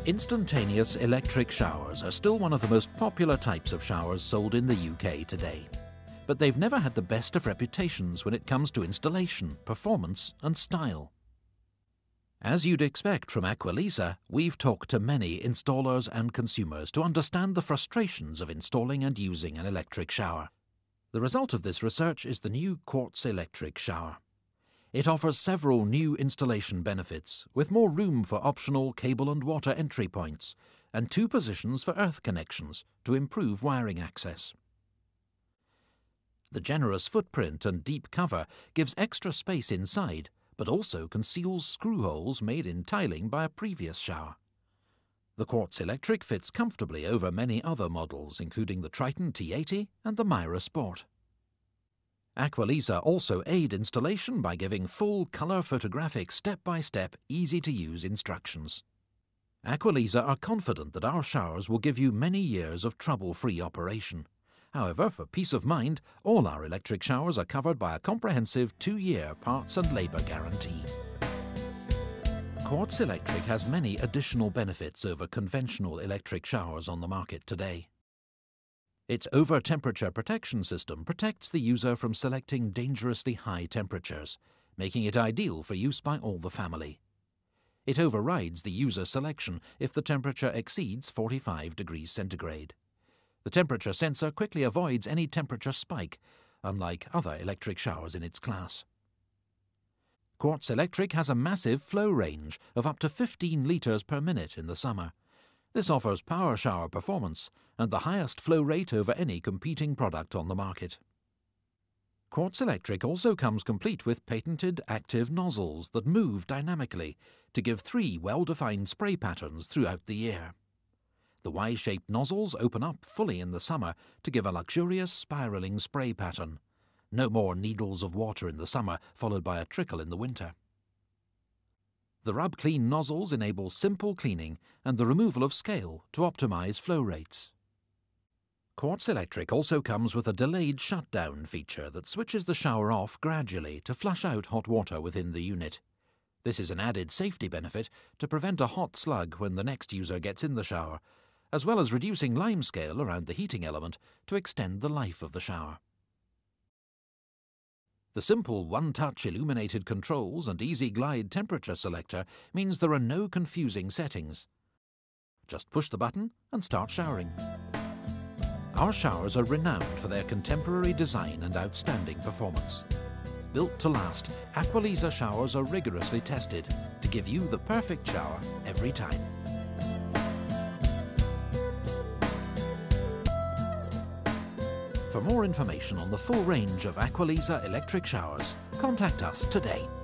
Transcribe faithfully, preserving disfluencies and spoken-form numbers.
Instantaneous electric showers are still one of the most popular types of showers sold in the U K today. But they've never had the best of reputations when it comes to installation, performance and style. As you'd expect from Aqualisa, we've talked to many installers and consumers to understand the frustrations of installing and using an electric shower. The result of this research is the new Quartz Electric shower. It offers several new installation benefits, with more room for optional cable and water entry points, and two positions for earth connections to improve wiring access. The generous footprint and deep cover gives extra space inside, but also conceals screw holes made in tiling by a previous shower. The Quartz Electric fits comfortably over many other models, including the Triton T eighty and the Myra Sport. Aqualisa also aid installation by giving full colour photographic step-by-step, easy-to-use instructions. Aqualisa are confident that our showers will give you many years of trouble-free operation. However, for peace of mind, all our electric showers are covered by a comprehensive two-year parts and labour guarantee. Quartz Electric has many additional benefits over conventional electric showers on the market today. Its over-temperature protection system protects the user from selecting dangerously high temperatures, making it ideal for use by all the family. It overrides the user selection if the temperature exceeds forty-five degrees centigrade. The temperature sensor quickly avoids any temperature spike, unlike other electric showers in its class. Quartz Electric has a massive flow range of up to fifteen litres per minute in the summer. This offers power shower performance and the highest flow rate over any competing product on the market. Quartz Electric also comes complete with patented active nozzles that move dynamically to give three well-defined spray patterns throughout the year. The Y-shaped nozzles open up fully in the summer to give a luxurious spiralling spray pattern. No more needles of water in the summer, followed by a trickle in the winter. The Rub Clean nozzles enable simple cleaning and the removal of scale to optimize flow rates. Quartz Electric also comes with a delayed shutdown feature that switches the shower off gradually to flush out hot water within the unit. This is an added safety benefit to prevent a hot slug when the next user gets in the shower, as well as reducing limescale around the heating element to extend the life of the shower. The simple one-touch illuminated controls and easy glide temperature selector means there are no confusing settings. Just push the button and start showering. Our showers are renowned for their contemporary design and outstanding performance. Built to last, Aqualisa showers are rigorously tested to give you the perfect shower every time. For more information on the full range of Aqualisa electric showers, contact us today.